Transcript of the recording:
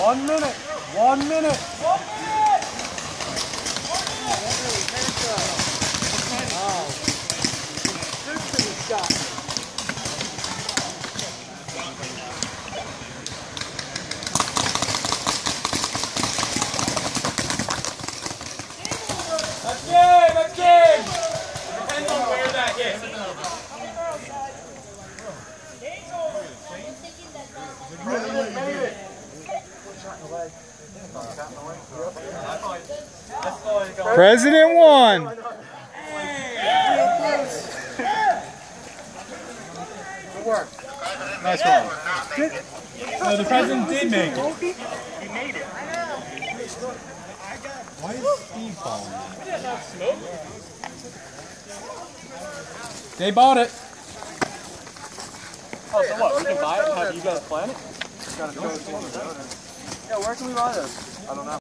1 minute. 1 minute. That's game! Depends on where that is. President won. Good work. Nice one. No, the president did make it. He made it. Why is Steve falling? They bought it. Oh, so what? We can buy it and have you guys plan it? Yeah, where can we buy this? I don't know.